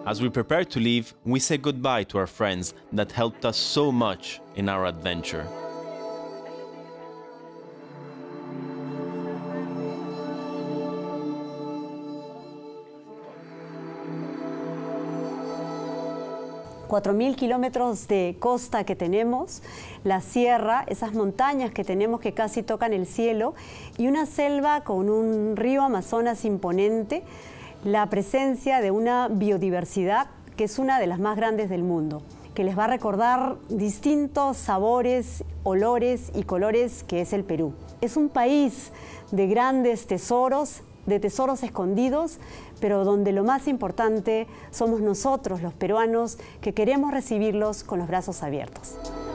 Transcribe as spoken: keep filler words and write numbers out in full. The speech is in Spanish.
As we prepare to leave, we say goodbye to our friends that helped us so much in our adventure. cuatro mil kilómetros de costa que tenemos, la sierra, esas montañas que tenemos que casi tocan el cielo y una selva con un río Amazonas imponente, la presencia de una biodiversidad que es una de las más grandes del mundo, que les va a recordar distintos sabores, olores y colores que es el Perú. Es un país de grandes tesoros, de tesoros escondidos, pero donde lo más importante somos nosotros, los peruanos, que queremos recibirlos con los brazos abiertos.